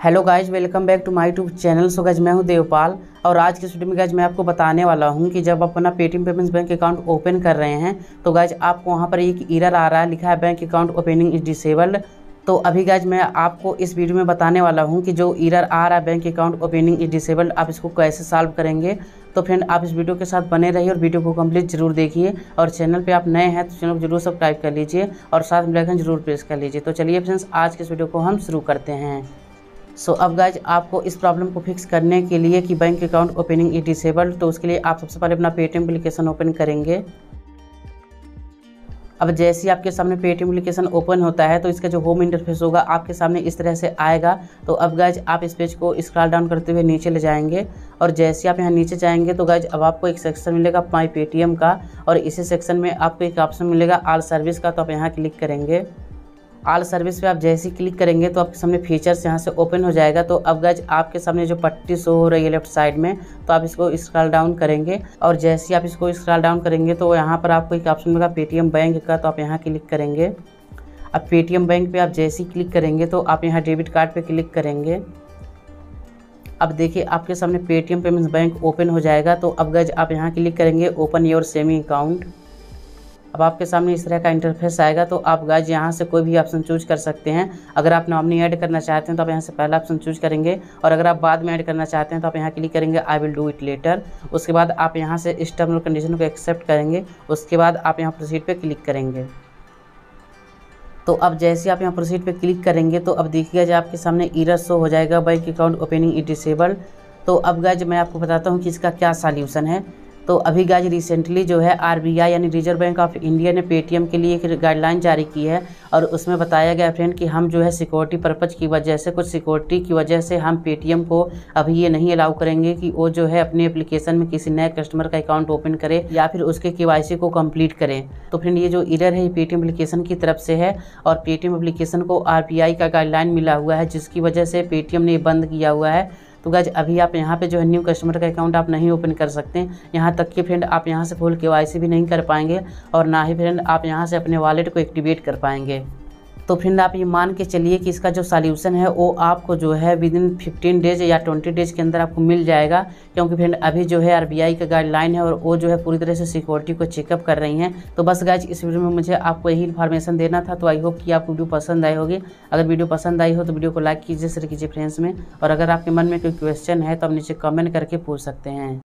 Hello guys, welcome back to my YouTube channel. So guys मैं हूं देवपाल और आज की वीडियो में गाइज मैं आपको बताने वाला हूं कि जब आप अपना Paytm payments bank account open कर रहे हैं तो गाइज आपको वहां पर एक एरर आ रहा है, लिखा है bank account opening is disabled. तो अभी गाइज मैं आपको इस वीडियो में बताने वाला हूं कि जो एरर आ रहा है bank account opening is disabled, आप इसको कैसे सॉल्व करेंगे। तो फ्रेंड आप इस वीडियो के साथ बने रहिए और वीडियो को कंप्लीट जरूर देखिए। और चैनल पे आप नए हैं तो चैनल को जरूर सब्सक्राइब कर लीजिए और साथ में बेल आइकन जरूर प्रेस कर लीजिए। तो चलिए फ्रेंड्स आज के इस वीडियो को हम शुरू करते हैं। सो अब गाइज आपको इस प्रॉब्लम को फिक्स करने के लिए कि bank account opening is disabled, तो उसके लिए आप सबसे पहले अपना पेटीएम एप्लीकेशन ओपन करेंगे। अब जैसे ही आपके सामने पेटीएम एप्लीकेशन ओपन होता है तो इसका जो होम इंटरफेस होगा आपके सामने इस तरह से आएगा। तो अब गाइज आप इस पेज को स्क्रॉल डाउन करते हुए नीचे ले जाएंगे और जैसे आप यहाँ नीचे जाएंगे तो गाइज अब आपको एक सेक्शन मिलेगा माई पेटीएम का, और इसी सेक्शन में आपको एक ऑप्शन मिलेगा ऑल सर्विस का। तो आप यहाँ क्लिक करेंगे। ऑल सर्विस पे आप जैसे ही क्लिक करेंगे तो आपके सामने फीचर्स यहाँ से ओपन हो जाएगा। तो अब गाइज आपके सामने जो पट्टी शो हो रही है लेफ्ट साइड में, तो आप इसको स्क्रॉल डाउन करेंगे और जैसे ही आप इसको स्क्रॉल डाउन करेंगे तो यहाँ पर आपको एक ऑप्शन मिलेगा पेटीएम बैंक का। तो आप यहाँ क्लिक करेंगे। अब पेटीएम बैंक पे आप जैसे ही क्लिक करेंगे तो आप यहाँ डेबिट कार्ड पे क्लिक करेंगे। अब देखिए आपके सामने पेटीएम पेमेंट्स बैंक ओपन हो जाएगा। तो अब गाइज आप यहाँ क्लिक करेंगे ओपन योर सेमी अकाउंट। अब आपके सामने इस तरह का इंटरफेस आएगा। तो आप गाइज यहाँ से कोई भी ऑप्शन चूज कर सकते हैं। अगर आप नॉमिनी ऐड करना चाहते हैं तो आप यहाँ से पहला ऑप्शन चूज करेंगे, और अगर आप बाद में ऐड करना चाहते हैं तो आप यहाँ क्लिक करेंगे I will do it later. उसके बाद आप यहाँ से इस टर्म और कंडीशन को एक्सेप्ट करेंगे। उसके बाद आप यहाँ प्रोसीड पे क्लिक करेंगे। तो अब जैसे आप यहाँ प्रोसीड पे क्लिक करेंगे तो अब देखिएगा जो आपके सामने एरर शो हो जाएगा bank account opening is disabled. तो अब गाइज मैं आपको बताता हूँ कि इसका क्या सॉल्यूशन है। तो अभी गाइज रिसेंटली जो है आरबीआई यानी रिजर्व बैंक ऑफ इंडिया ने पेटीएम के लिए एक गाइडलाइन जारी की है, और उसमें बताया गया फ्रेंड कि हम जो है सिक्योरिटी पर्पज़ की वजह से, कुछ सिक्योरिटी की वजह से हम पेटीएम को अभी ये नहीं अलाउ करेंगे कि वो जो है अपने एप्लीकेशन में किसी नए कस्टमर का अकाउंट ओपन करे या फिर उसके केवाईसी को कंप्लीट करें। तो फ्रेंड ये जो एरर है ये पेटीएम एप्लीकेशन की तरफ से है, और पेटीएम एप्लीकेशन को आरबीआई का गाइडलाइन मिला हुआ है जिसकी वजह से पेटीएम ने बंद किया हुआ है। तो गाइज अभी आप यहाँ पे जो है न्यू कस्टमर का अकाउंट आप नहीं ओपन कर सकते। यहाँ तक कि फ्रेंड आप यहाँ से फुल केवाईसी भी नहीं कर पाएंगे, और ना ही फ्रेंड आप यहाँ से अपने वॉलेट को एक्टिवेट कर पाएंगे। तो फ्रेंड आप ये मान के चलिए कि इसका जो सॉल्यूशन है वो आपको जो है विदिन 15 डेज या 20 डेज के अंदर आपको मिल जाएगा, क्योंकि फ्रेंड अभी जो है आरबीआई का गाइडलाइन है और वो जो है पूरी तरह से सिक्योरिटी को चेकअप कर रही हैं। तो बस गाइज इस वीडियो में मुझे आपको यही इन्फॉर्मेशन देना था। तो आई होप कि आपको वीडियो पसंद आई होगी। अगर वीडियो पसंद आई हो तो वीडियो को लाइक कीजिए, शेयर कीजिए फ्रेंड्स में, और अगर आपके मन में कोई क्वेश्चन है तो आप नीचे कमेंट करके पूछ सकते हैं।